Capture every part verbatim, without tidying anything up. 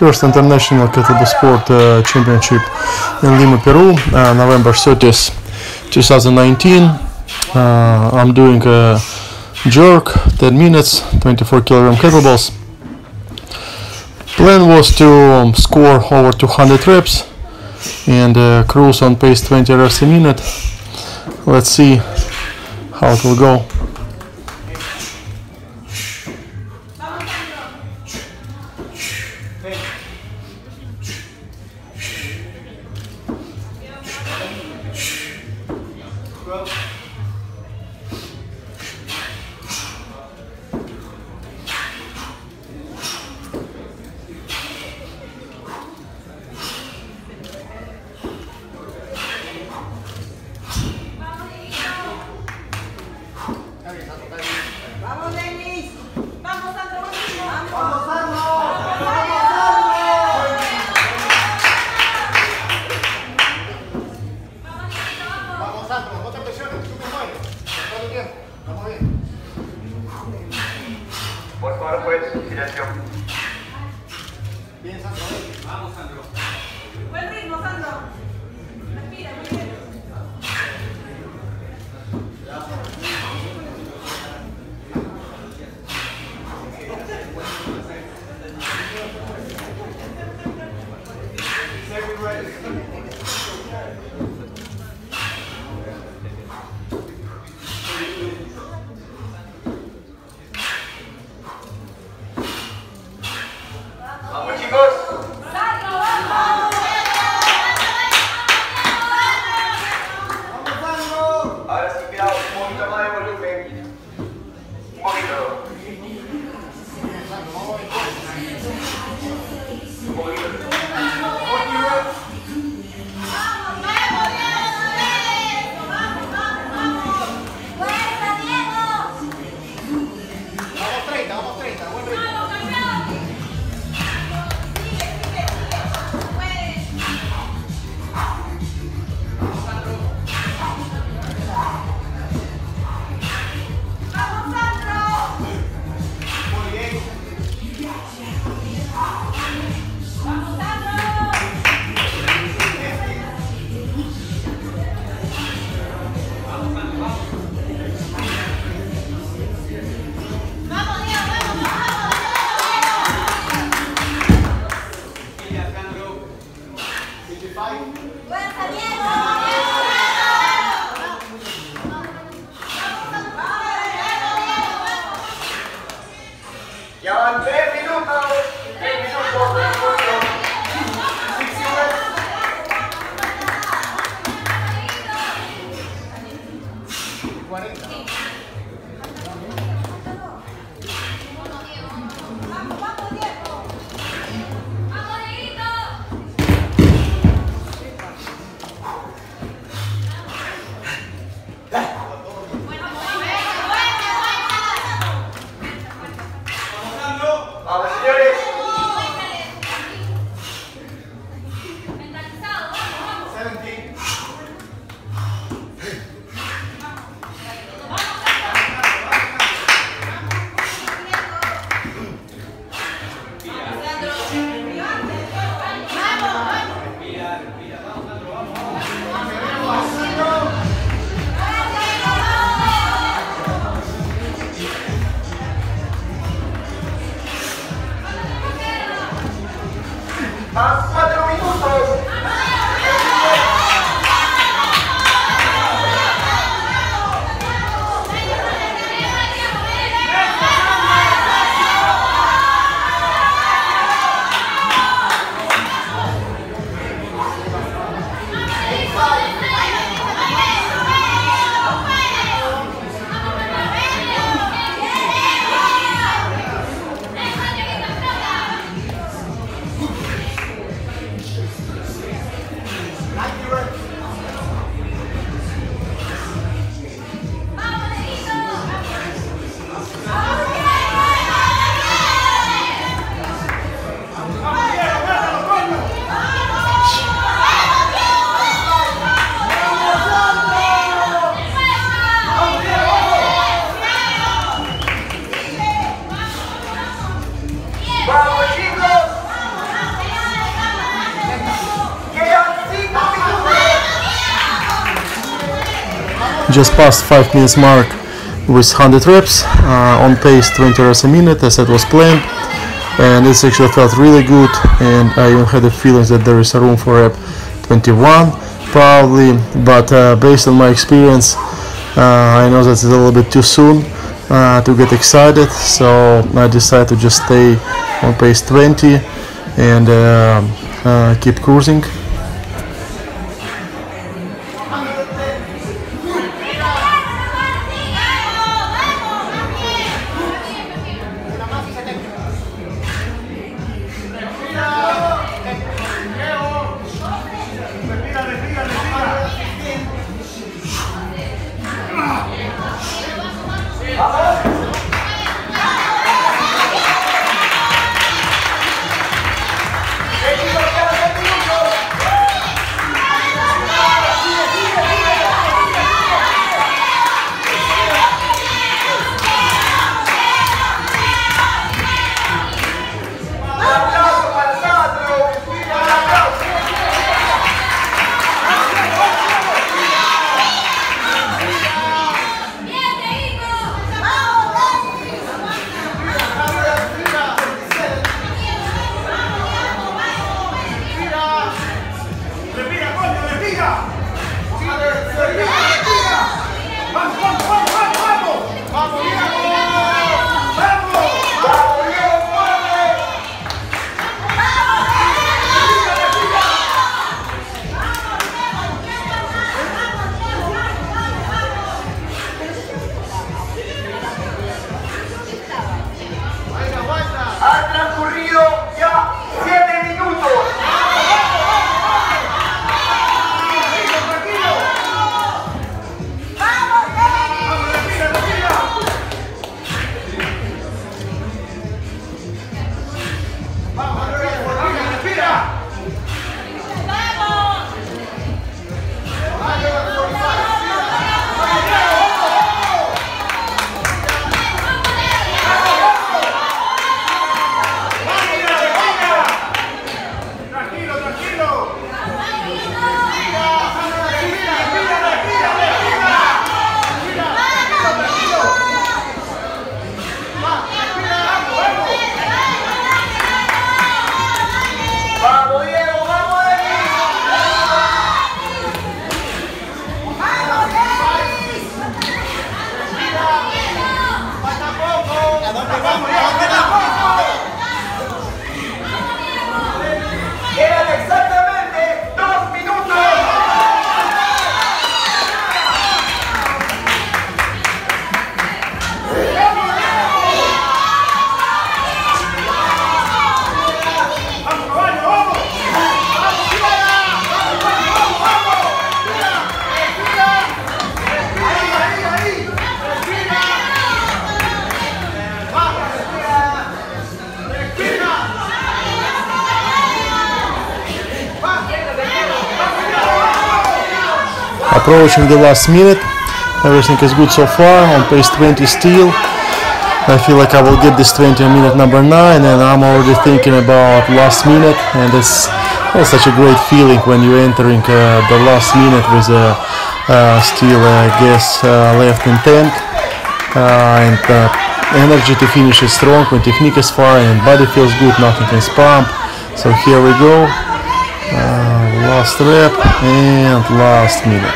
First International Kettlebell Sport uh, Championship in Lima, Peru, uh, November thirtieth, two thousand nineteen. Uh, I'm doing a jerk, ten minutes, twenty-four kilogram kettlebells. Plan was to um, score over two hundred reps and uh, cruise on pace twenty reps a minute. Let's see how it will go. Vamos, Denis. Vamos, Sandro. Vamos. Vamos, Sandro. Vamos, Sandro. No te presiones, tú te mueves. Todo el tiempo. Vamos bien. Por favor, pues, silencio. Bien, Sandro. Vamos, Sandro. Buen ritmo, Sandro. Respira, muy bien. Vamos, chicos. Sandro, vamos. Vamos, Sandro. Ahora sí, cuidado, un poquito más de volumen. Un poquito. Sandro, vamos bien. Un poquito. Vamos treinta, vamos treinta. Buen ritmo. Muy bien. Ya van tres minutos. Tres minutos, tres minutos. sixty reps. cuarenta. Vamos, señores. seventeen. Más cuatro minutos. just passed five minutes mark with one hundred reps uh, on pace twenty reps a minute as it was planned, and this actually felt really good, and I even had the feeling that there is a room for rep twenty-one probably, but uh, based on my experience uh, I know that it's a little bit too soon uh, to get excited, so I decided to just stay on pace twenty and uh, uh, keep cruising. Approaching the last minute, everything is good so far, on pace twenty still. I feel like I will get this twenty on minute number nine, and I'm already thinking about last minute, and it's well, such a great feeling when you're entering uh, the last minute with uh, uh, still uh, gas uh, left in tank, uh, and uh, energy to finish is strong when technique is fine and body feels good, nothing can pump. So here we go, uh, last rep and last minute.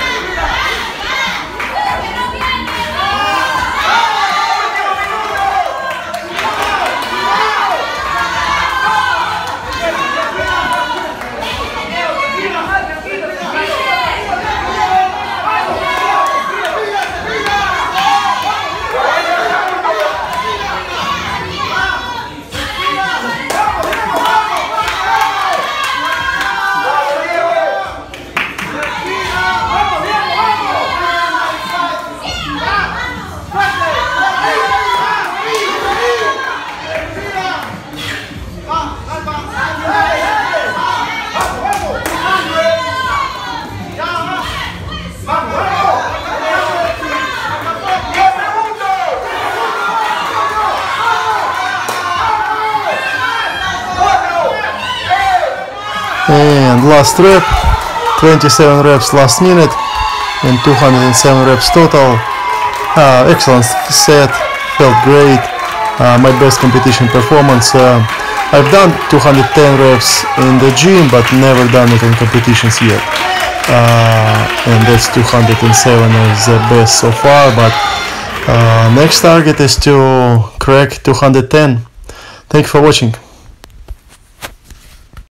And last rep, twenty-seven reps last minute. and two hundred seven reps total. Uh, excellent set, felt great. Uh, my best competition performance. Uh, I've done two hundred ten reps in the gym, but never done it in competitions yet. Uh, and that's two hundred seven is the best so far, but uh, next target is to crack two hundred ten. Thank you for watching.